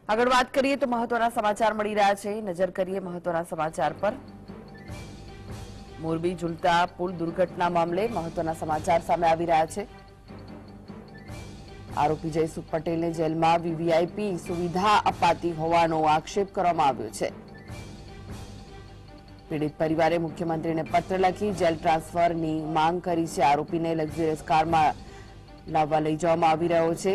આગળ વાત કરીએ તો મહત્વના સમાચાર મળી રહ્યા છે। નજર કરીએ મહત્વના સમાચાર પર। મોરબી ઝુલતા પુલ દુર્ઘટના મામલે મહત્વના સમાચાર સામે આવી રહ્યા છે। આરોપી જયસુખ પટેલને જેલમાં વીવીઆઈપી સુવિધા અપાતી હોવાનો આક્ષેપ કરવામાં આવ્યો છે। પીડિત પરિવારે મુખ્યમંત્રીને પત્ર લખી જેલ ટ્રાન્સફરની માંગ કરી છે। આરોપીને લક્ઝરિયસ કારમાં લાવવા લઈ જવામાં આવી રહ્યો છે,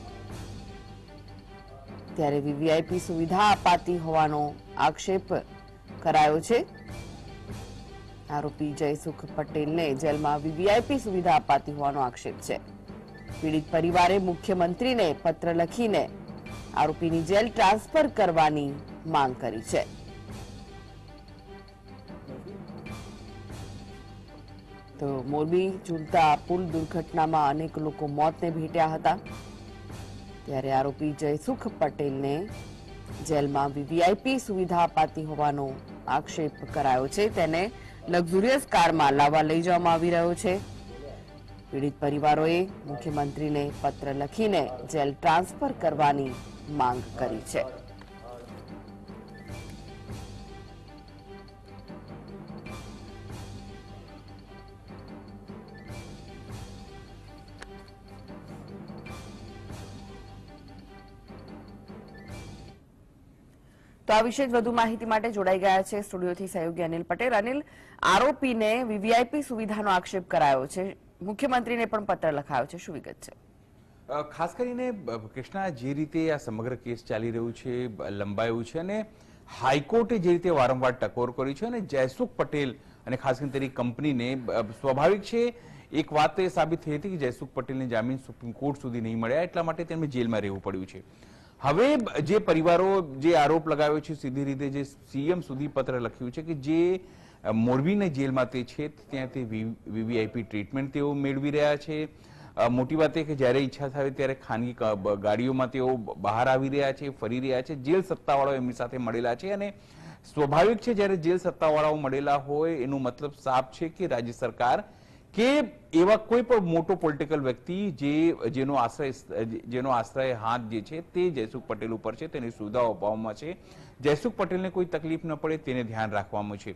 ત્યારે વીવીઆઈપી સુવિધા અપાતી હોવાનો આક્ષેપ કરાયો છે। આરોપી જયસુખ પટેલને જેલમાં વીવીઆઈપી સુવિધા અપાતી હોવાનો આક્ષેપ છે। પીડિત પરિવારે મુખ્યમંત્રીને પત્ર લખીને આરોપીની જેલ ટ્રાન્સફર કરવાની માંગ કરી છે। તો મોરબી ઝુલતા પુલ દુર્ઘટનામાં અનેક લોકો મોતને ભેટ્યા હતા, ત્યારે આરોપી જયસુખ પટેલને જેલમાં વીવીઆઈપી સુવિધા અપાતી હોવાનો આક્ષેપ કરાયો છે। તેને લક્ઝુરિયસ કારમાં લાવવા લઈ જવામાં આવી રહ્યો છે। પીડિત પરિવારોએ મુખ્યમંત્રીને પત્ર લખીને જેલ ટ્રાન્સફર કરવાની માંગ કરી છે। તો આ વિશે વધુ માહિતી માટે જોડાઈ ગયા છે સ્ટુડિયોથી સહયોગી અનિલ પટેલ। અનિલ, આરોપીને વીવીઆઈપી સુવિધાનો આક્ષેપ કરાયો છે, મુખ્યમંત્રીને પણ પત્ર લખાયો છે, શું વિગત છે? ખાસ કરીને કૃષ્ણા, જે રીતે આ સમગ્ર કેસ ચાલી રહ્યું છે, લંબાયું છે અને હાઈકોર્ટે જે રીતે વારંવાર ટકોર કરી છે અને જયસુખ પટેલ અને ખાસ કરીને તેની કંપનીને સ્વાભાવિક છે એક વાત એ સાબિત થઈ હતી કે જયસુખ પટેલને જામીન સુપ્રીમ કોર્ટ સુધી નહીં મળ્યા, એટલા માટે તેમને જેલમાં રહેવું પડ્યું છે। હવે જે પરિવારો જે આરોપ લગાવ્યો છે, સીધી રીતે જે સીએમ સુધી પત્ર લખ્યું છે કે જે મોરબીને જેલમાં તે છે ત્યાં તે વીવીઆઈપી ટ્રીટમેન્ટ તેઓ મેળવી રહ્યા છે। મોટી વાત એ કે જ્યારે ઈચ્છા થાય ત્યારે ખાનગી ગાડીઓમાં તેઓ બહાર આવી રહ્યા છે, ફરી રહ્યા છે। જેલ સત્તાવાળાઓ એમની સાથે મળેલા છે અને સ્વાભાવિક છે જ્યારે જેલ સત્તાવાળાઓ મળેલા હોય એનો મતલબ સાફ છે કે રાજ્ય સરકાર કે એવા કોઈ પણ મોટો પોલિટિકલ વ્યક્તિ જેનો આશ્રય હાથ જે છે તે જયસુખ પટેલ ઉપર છે, તેની સુવિધાઓ અપાવવામાં છે, જયસુખ પટેલને કોઈ તકલીફ ન પડે તેને ધ્યાન રાખવામાં છે।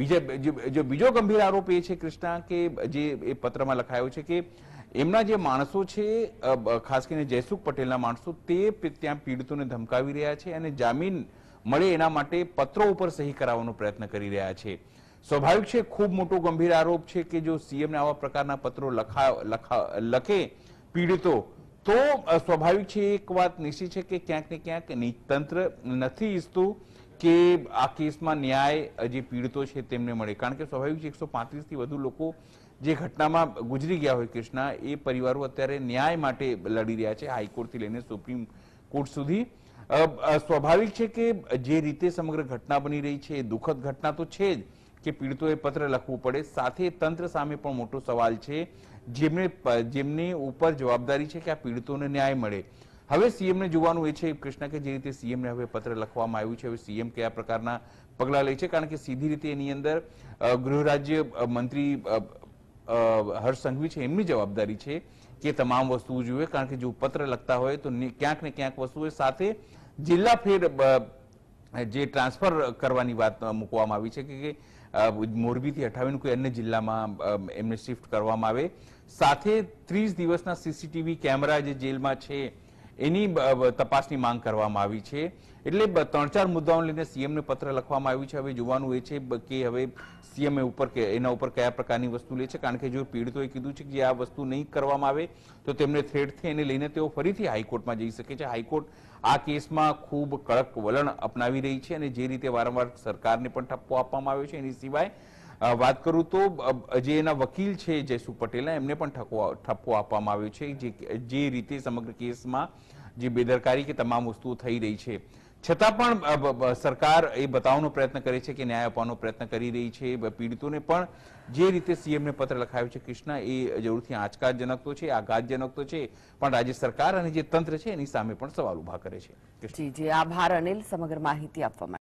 બીજો ગંભીર આરોપ એ છે કૃષ્ણા કે જે એ પત્રમાં લખાયો છે કે એમના જે માણસો છે, ખાસ કરીને જયસુખ પટેલના માણસો, તે ત્યાં પીડિતોને ધમકાવી રહ્યા છે અને જામીન મળે એના માટે પત્રો ઉપર સહી કરાવવાનો પ્રયત્ન કરી રહ્યા છે। સ્વાભાવિક છે ખૂબ મોટો ગંભીર આરોપ છે કે જો સીએમને આવા પ્રકારના પત્રો લખે પીડિતો તો સ્વાભાવિક છે એક વાત નિશ્ચિત છે કે ક્યાંક ને ક્યાંક તંત્ર નથી ઈચ્છતું કે આ કેસમાં ન્યાય જે પીડિતો છે તેમને મળે, કારણ કે સ્વાભાવિક છે 135 થી વધુ લોકો જે ઘટનામાં ગુજરી ગયા હોય કૃષ્ણા, એ પરિવારો અત્યારે ન્યાય માટે લડી રહ્યા છે હાઈકોર્ટથી લઈને સુપ્રીમ કોર્ટ સુધી। સ્વાભાવિક છે કે જે રીતે સમગ્ર ઘટના બની રહી છે એ દુઃખદ ઘટના તો છે જ કે પીડિતોએ પત્ર લખવું પડે, સાથે તંત્ર સામે પણ મોટો સવાલ છે જેમની ઉપર જવાબદારી છે કે આ પીડિતોને ન્યાય મળે। હવે સીએમને જોવાનું એ છે કૃષ્ણા કે જે રીતે સીએમને હવે પત્ર લખવામાં આવ્યું છે, હવે સીએમ કયા પ્રકારના પગલાં લે છે, કારણ કે સીધી રીતે એની અંદર ગૃહ રાજ્ય મંત્રી હર્ષ સંઘવી છે એમની જવાબદારી છે કે તમામ વસ્તુઓ જોઈએ, કારણ કે જો પત્ર લખતા હોય તો ક્યાંક ને ક્યાંક વસ્તુઓ સાથે જિલ્લા ફેર જે ટ્રાન્સફર કરવાની વાત મૂકવામાં આવી છે કે મોરબીથી હટાવીને કોઈ અન્ય જિલ્લામાં એમને શિફ્ટ કરવામાં આવે, સાથે 30 દિવસના સીસીટીવી કેમેરા જે જેલમાં છે એની તપાસની માંગ કરવામાં આવી છે। એટલે 3-4 મુદ્દાઓને લઈને સીએમને પત્ર લખવામાં આવ્યું છે। હવે જોવાનું એ છે કે હવે સીએમ એના ઉપર કયા પ્રકારની વસ્તુ લે છે, કારણ કે જો પીડિતોએ કીધું છે કે જે આ વસ્તુ નહીં કરવામાં આવે તો તેમને થ્રેટ થઈ એને લઈને તેઓ ફરીથી હાઈકોર્ટમાં જઈ શકે છે। હાઈકોર્ટ આ કેસમાં ખૂબ કડક વલણ અપનાવી રહી છે અને જે રીતે વારંવાર સરકારને પણ ઠપકો આપવામાં આવ્યો છે, એની સિવાય વાત કરું તો જે એના વકીલ છે જયસુખ પટેલના, એમને પણ ઠપકો આપવામાં આવ્યો છે જે રીતે સમગ્ર કેસમાં જે બેદરકારી કે તમામ વસ્તુઓ થઈ રહી છે, છતાં પણ સરકાર એ બતાવવાનો પ્રયત્ન કરે છે કે ન્યાય આપવાનો પ્રયત્ન કરી રહી છે। પીડિતોને પણ જે રીતે સીએમને પત્ર લખાયો છે કૃષ્ણા, એ જરૂરથી આંચકાજનક તો છે, આઘાતજનક તો છે, પણ રાજ્ય સરકાર અને જે તંત્ર છે એની સામે પણ સવાલ ઉભા કરે છે। જી જી, આભાર અનિલ સમગ્ર માહિતી આપવા માટે।